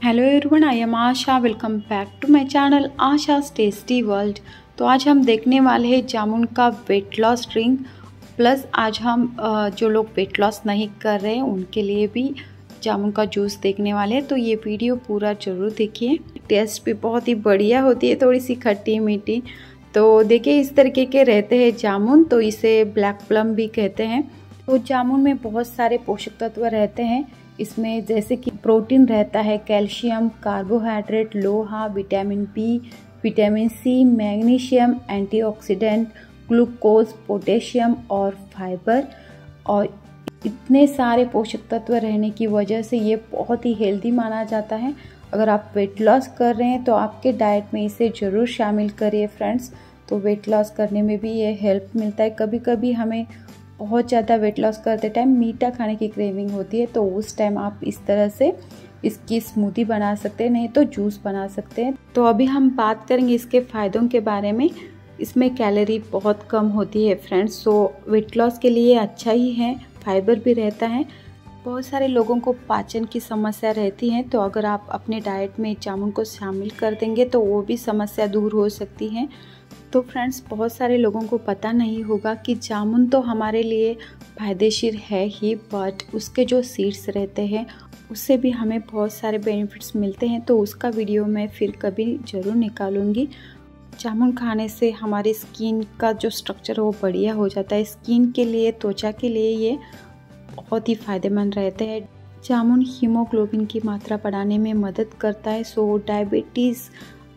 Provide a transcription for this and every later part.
Hello everyone, I am Asha. Welcome back to my channel Asha's tasty world. तो आज हम देखने वाले हैं जामुन का वेट लॉस ड्रिंक। प्लस आज हम जो लोग वेट लॉस नहीं कर रहे हैं उनके लिए भी जामुन का जूस देखने वाले हैं। तो ये वीडियो पूरा ज़रूर देखिए। टेस्ट भी बहुत ही बढ़िया होती है, थोड़ी सी खट्टी मीठी। तो देखिए इस तरीके के रहते हैं जामुन, तो इसे ब्लैक प्लम भी कहते हैं। तो जामुन में बहुत सारे पोषक तत्व रहते हैं इसमें, जैसे कि प्रोटीन रहता है, कैल्शियम, कार्बोहाइड्रेट, लोहा, vitamin B, vitamin C, magnesium, antioxidant, glucose, potassium और फाइबर। और इतने सारे पोषक तत्व रहने की वजह से ये बहुत ही हेल्दी माना जाता है। अगर आप वेट लॉस कर रहे हैं तो आपके डाइट में इसे ज़रूर शामिल करिए फ्रेंड्स। तो वेट लॉस करने में भी ये हेल्प मिलता है। कभी कभी हमें बहुत ज़्यादा वेट लॉस करते टाइम मीठा खाने की क्रेविंग होती है, तो उस टाइम आप इस तरह से इसकी स्मूदी बना सकते हैं, नहीं तो जूस बना सकते हैं। तो अभी हम बात करेंगे इसके फ़ायदों के बारे में। इसमें कैलोरी बहुत कम होती है फ्रेंड्स, सो वेट लॉस के लिए अच्छा ही है। फाइबर भी रहता है। बहुत सारे लोगों को पाचन की समस्या रहती है, तो अगर आप अपने डाइट में जामुन को शामिल कर देंगे तो वो भी समस्या दूर हो सकती है। तो फ्रेंड्स, बहुत सारे लोगों को पता नहीं होगा कि जामुन तो हमारे लिए फायदेशीर है ही, बट उसके जो सीड्स रहते हैं उससे भी हमें बहुत सारे बेनिफिट्स मिलते हैं। तो उसका वीडियो मैं फिर कभी ज़रूर निकालूंगी। जामुन खाने से हमारी स्किन का जो स्ट्रक्चर है वो बढ़िया हो जाता है। स्किन के लिए, त्वचा के लिए ये बहुत ही फ़ायदेमंद रहते हैं। जामुन हीमोग्लोबिन की मात्रा बढ़ाने में मदद करता है, सो डायबिटीज़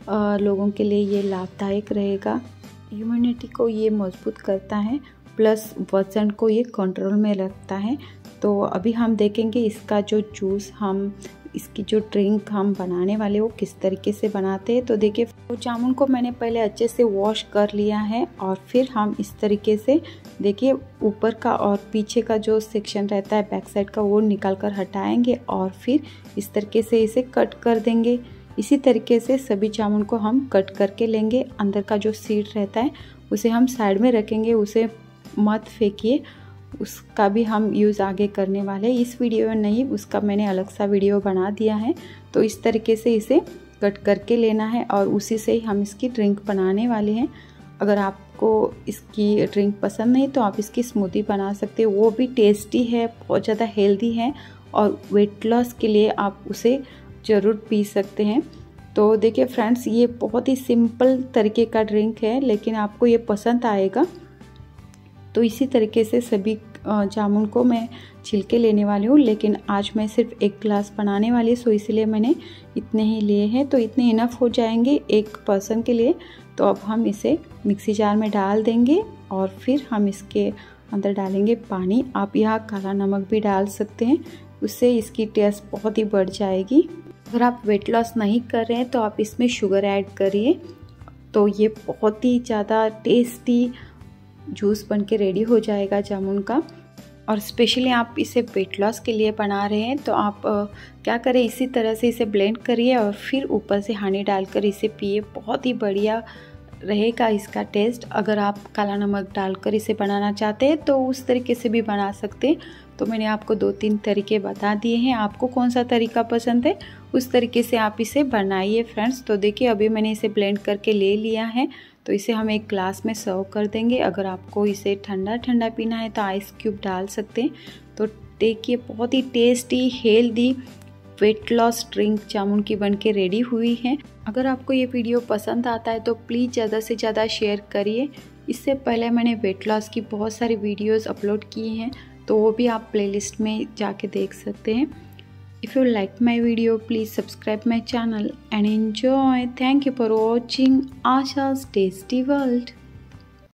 लोगों के लिए ये लाभदायक रहेगा। इम्यूनिटी को ये मजबूत करता है, प्लस वजन को ये कंट्रोल में रखता है। तो अभी हम देखेंगे इसका जो जूस इसकी जो ड्रिंक हम बनाने वाले वो किस तरीके से बनाते हैं। तो देखिए, तो जामुन को मैंने पहले अच्छे से वॉश कर लिया है और फिर हम इस तरीके से देखिए ऊपर का और पीछे का जो सेक्शन रहता है बैक साइड का वो निकाल कर हटाएंगे और फिर इस तरीके से इसे कट कर देंगे। इसी तरीके से सभी जामुन को हम कट करके लेंगे। अंदर का जो सीड रहता है उसे हम साइड में रखेंगे, उसे मत फेंकिए, उसका भी हम यूज़ आगे करने वाले हैं। इस वीडियो में नहीं, उसका मैंने अलग सा वीडियो बना दिया है। तो इस तरीके से इसे कट करके लेना है और उसी से ही हम इसकी ड्रिंक बनाने वाले हैं। अगर आपको इसकी ड्रिंक पसंद नहीं तो आप इसकी स्मूदी बना सकते हो, वो भी टेस्टी है, बहुत ज़्यादा हेल्दी है और वेट लॉस के लिए आप उसे ज़रूर पी सकते हैं। तो देखिए फ्रेंड्स, ये बहुत ही सिंपल तरीके का ड्रिंक है, लेकिन आपको ये पसंद आएगा। तो इसी तरीके से सभी जामुन को मैं छिलके लेने वाली हूँ, लेकिन आज मैं सिर्फ एक गिलास बनाने वाली हूँ, सो इसलिए मैंने इतने ही लिए हैं। तो इतने इनफ हो जाएंगे एक पर्सन के लिए। तो अब हम इसे मिक्सी जार में डाल देंगे और फिर हम इसके अंदर डालेंगे पानी। आप यहाँ काला नमक भी डाल सकते हैं, उससे इसकी टेस्ट बहुत ही बढ़ जाएगी। अगर आप वेट लॉस नहीं कर रहे हैं तो आप इसमें शुगर ऐड करिए, तो ये बहुत ही ज़्यादा टेस्टी जूस बन के रेडी हो जाएगा जामुन का। और स्पेशली आप इसे वेट लॉस के लिए बना रहे हैं तो आप क्या करें, इसी तरह से इसे ब्लेंड करिए और फिर ऊपर से हनी डालकर इसे पिए। बहुत ही बढ़िया रहेगा इसका टेस्ट। अगर आप काला नमक डालकर इसे बनाना चाहते हैं तो उस तरीके से भी बना सकते हैं। तो मैंने आपको 2-3 तरीके बता दिए हैं, आपको कौन सा तरीका पसंद है उस तरीके से आप इसे बनाइए फ्रेंड्स। तो देखिए अभी मैंने इसे ब्लेंड करके ले लिया है, तो इसे हम एक ग्लास में सर्व कर देंगे। अगर आपको इसे ठंडा ठंडा पीना है तो आइस क्यूब डाल सकते हैं। तो देखिए बहुत ही tasty healthy weight loss drink जामुन की बन के रेडी हुई है। अगर आपको ये वीडियो पसंद आता है तो प्लीज़ ज़्यादा से ज़्यादा शेयर करिए। इससे पहले मैंने वेट लॉस की बहुत सारी वीडियोस अपलोड की हैं, तो वो भी आप प्लेलिस्ट में जाके देख सकते हैं। If you like my video please subscribe my channel and enjoy. Thank you for watching Asha's tasty world.